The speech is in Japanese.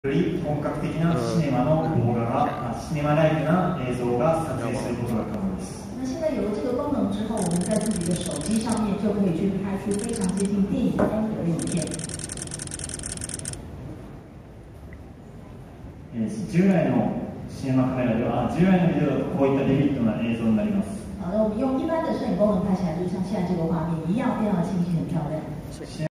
より本格的なシネマの動画が、シネマライクな映像が撮影することが可能です。 那现在有了这个功能之后，我们在自己的手机上面就可以去拍出非常接近电影风格的影片。 従来のシネマカメラでは、従来のビデオだとこういったデビッドな映像になります。 好的，我们用一般的摄影功能拍起来，就像现在这个画面一样，非常的清晰、很漂亮。